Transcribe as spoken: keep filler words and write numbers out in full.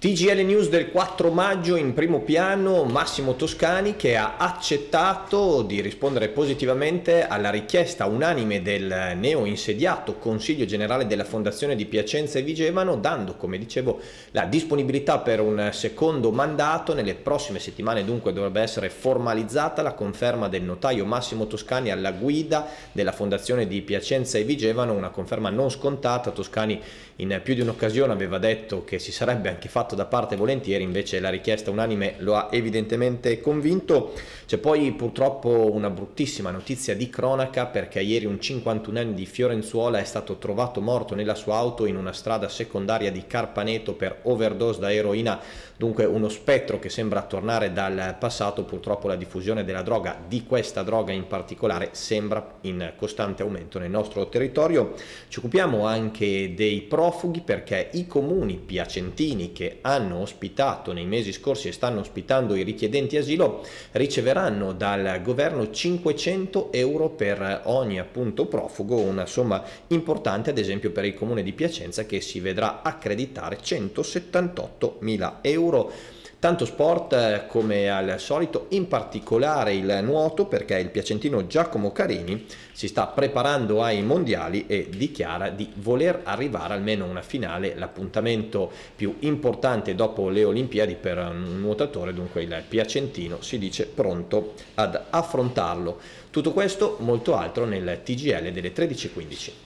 T G L News del quattro maggio, in primo piano Massimo Toscani, che ha accettato di rispondere positivamente alla richiesta unanime del neo insediato Consiglio Generale della Fondazione di Piacenza e Vigevano, dando, come dicevo, la disponibilità per un secondo mandato. Nelle prossime settimane dunque dovrebbe essere formalizzata la conferma del notaio Massimo Toscani alla guida della Fondazione di Piacenza e Vigevano, una conferma non scontata. Toscani in più di un'occasione aveva detto che si sarebbe anche fatto da parte volentieri, invece la richiesta unanime lo ha evidentemente convinto. C'è poi purtroppo una bruttissima notizia di cronaca, perché ieri un cinquantunenne di Fiorenzuola è stato trovato morto nella sua auto in una strada secondaria di Carpaneto per overdose da eroina, dunque uno spettro che sembra tornare dal passato. Purtroppo la diffusione della droga, di questa droga in particolare, sembra in costante aumento nel nostro territorio. Ci occupiamo anche dei profughi, perché i comuni piacentini che hanno ospitato nei mesi scorsi e stanno ospitando i richiedenti asilo riceveranno dal governo cinquecento euro per ogni appunto profugo, una somma importante ad esempio per il comune di Piacenza, che si vedrà accreditare centosettantottomila euro. Tanto sport come al solito, in particolare il nuoto, perché il piacentino Giacomo Carini si sta preparando ai mondiali e dichiara di voler arrivare almeno a una finale, l'appuntamento più importante dopo le Olimpiadi per un nuotatore, dunque il piacentino si dice pronto ad affrontarlo. Tutto questo, molto altro nel T G L delle tredici e quindici.